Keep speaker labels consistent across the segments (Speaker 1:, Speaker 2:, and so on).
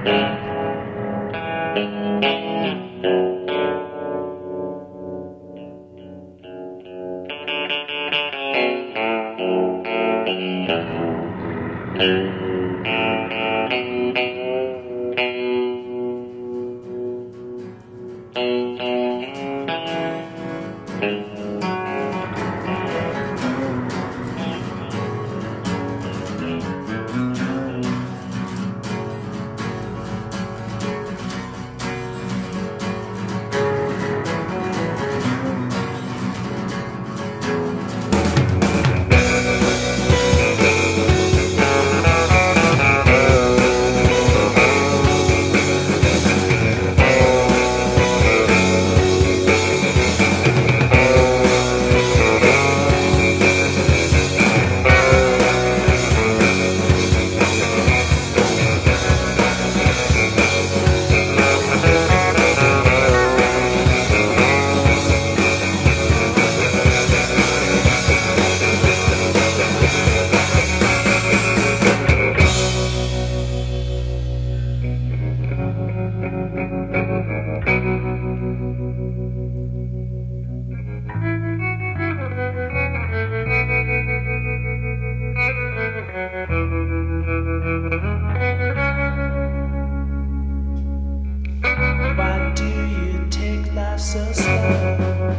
Speaker 1: So slow,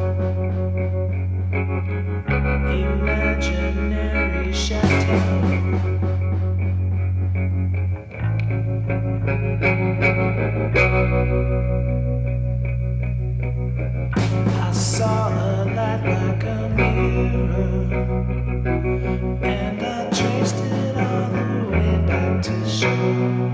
Speaker 1: imaginary chateau. I saw a light like a mirror, and I traced it all the way back to shore.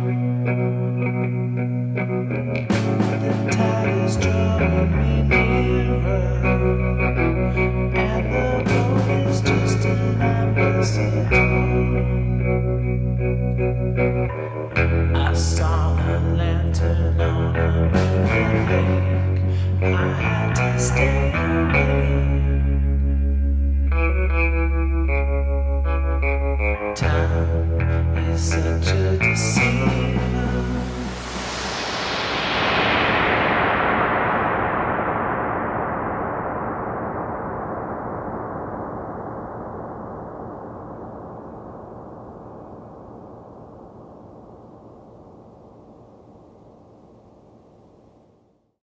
Speaker 1: The tide is drawing me nearer, and the boat is just an ambassador.